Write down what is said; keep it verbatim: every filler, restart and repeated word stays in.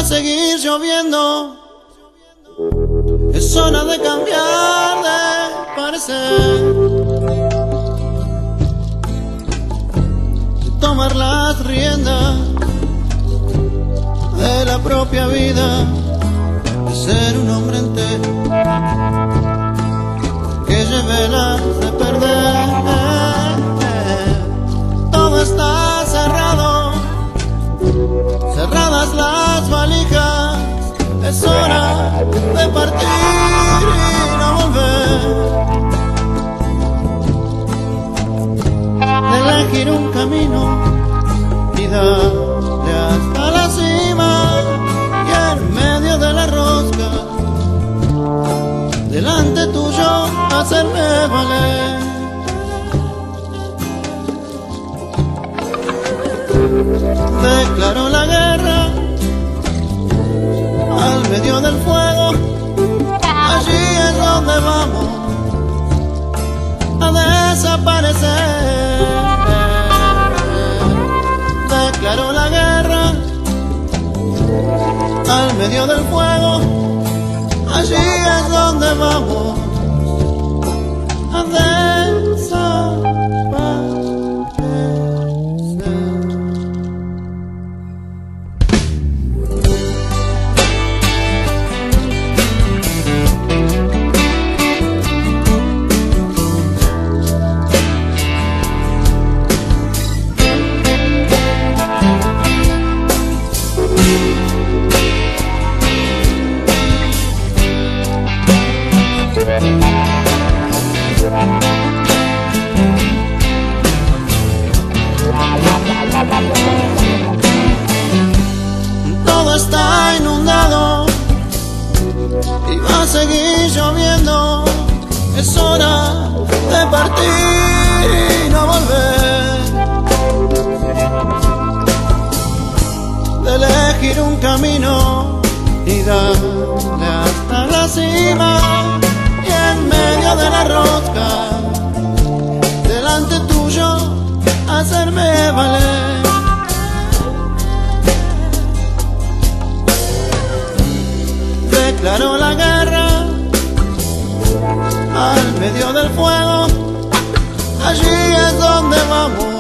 a seguir lloviendo. Es hora de cambiar de parecer, de tomar las riendas de la propia vida, de ser un hombre entero que lleve las de perder. Todo está cerrado, cerradas las valijas. Es hora de partir y no volver, de elegir un camino y darle hasta la cima, y en medio de la rosca, delante tuyo, hacerme valer. Declaro la guerra al medio del fuego, allí es donde vamos a desaparecer. Declaro la guerra al medio del fuego, allí es donde vamos a desaparecer. Todo está inundado y va a seguir lloviendo. Es hora de partir y no volver, de elegir un camino y darle hasta la cima, y en medio de la rosca, delante tuyo, hacerme valer. Declaro la guerra al medio del fuego, allí es donde vamos